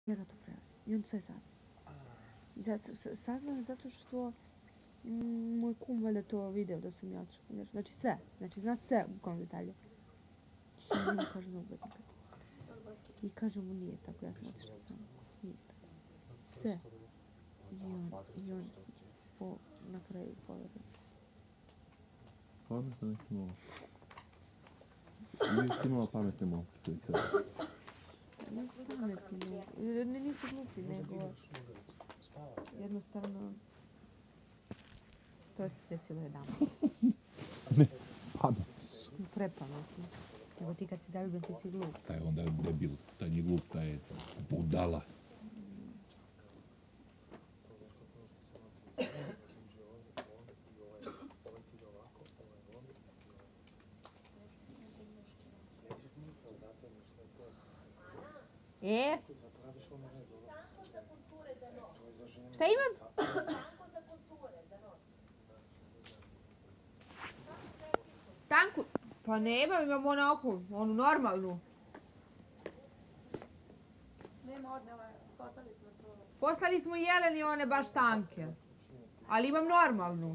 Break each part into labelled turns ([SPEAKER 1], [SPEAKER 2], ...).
[SPEAKER 1] Njega to prevari. I on sve sazna. Saznam zato što moj kum valjda to video da sam ja otišla. Znači sve. Znači zna sve u kom detalju. I njemu kaže ne ubed nikad. I kaže mu nije tako, ja sam otišla sama. Nije tako. Sve. I on na kraju povede.
[SPEAKER 2] Pametno neki momak. Nisi imala pametne momke koji se...
[SPEAKER 1] Nisu pametni, nisu glupi, nego jednostavno to se desilo jedan.
[SPEAKER 2] Ne, pametni su.
[SPEAKER 1] Prepametni. Nego ti kad si zaljubljen ti si glup.
[SPEAKER 2] Taj onda je debil, taj nije glup, taj je budala.
[SPEAKER 1] Šta imam? Tanku? Pa nemam, imam onako, onu normalnu.
[SPEAKER 3] Nema odnela, poslali smo to.
[SPEAKER 1] Poslali smo Jeleni one baš tanke. Ali imam normalnu.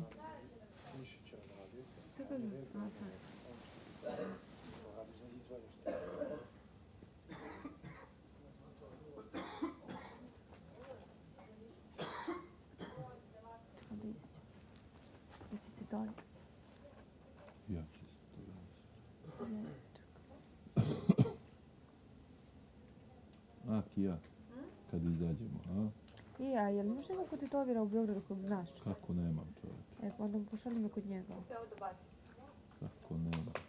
[SPEAKER 2] Ja ću se to A, Kija, kad izađemo, a?
[SPEAKER 1] Jel imaš nekog ko tetovira u Beogradu kog znaš?
[SPEAKER 2] Kako nemam čovječe?
[SPEAKER 1] Pa onda pošalji me kod njega.
[SPEAKER 3] Evo dobaci.
[SPEAKER 2] Kako nemam?